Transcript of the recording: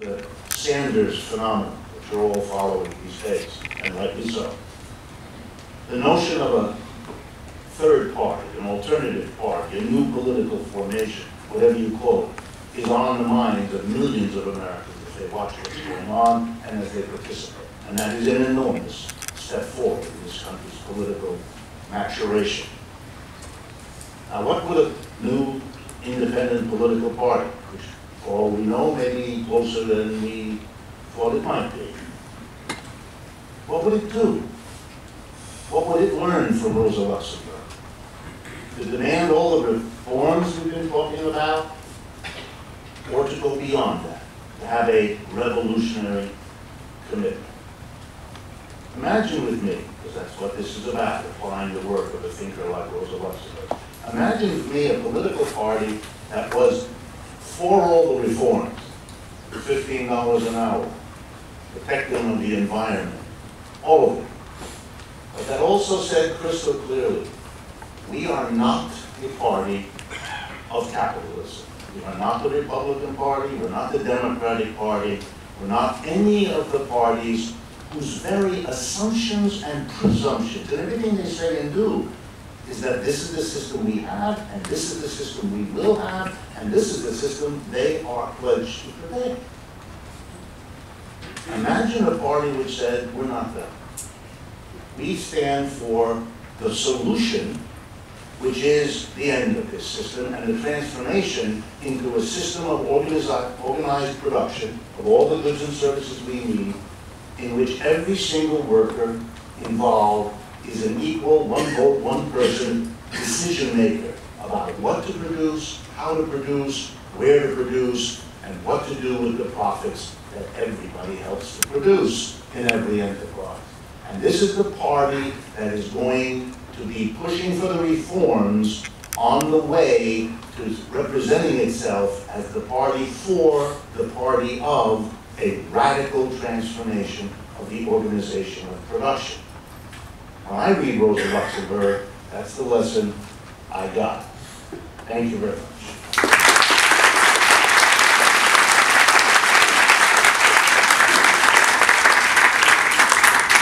the Sanders phenomenon, which you're all following these days, and rightly so. The notion of a third party, an alternative party, a new political formation, whatever you call it, is on the minds of millions of Americans as they watch what's going on and as they participate. And that is an enormous step forward in this country's political maturation. Now, what would a new independent political party, which for all we know may be closer than we thought it might be, what would it do? What would it learn from Rosa Luxemburg? To demand all the reforms we've been talking about, or to go beyond that, to have a revolutionary commitment? Imagine with me, because that's what this is about, applying the work of a thinker like Rosa Luxemburg. Imagine with me a political party that was for all the reforms, $15 an hour, protecting of the environment, all of it. But that also said crystal clearly, we are not the party of capitalism. We are not the Republican Party, we're not the Democratic Party, we're not any of the parties whose very assumptions and presumptions, and everything they say and do, is that this is the system we have, and this is the system we will have, and this is the system they are pledged to protect. Imagine a party which said, we're not that. We stand for the solution, which is the end of this system and the transformation into a system of organized production of all the goods and services we need, in which every single worker involved is an equal, one vote, one person decision maker about what to produce, how to produce, where to produce, and what to do with the profits that everybody helps to produce in every enterprise. And this is the party that is going to be pushing for the reforms on the way to representing itself as the party for the party of a radical transformation of the organization of production. When I read Rosa Luxemburg, that's the lesson I got. Thank you very much.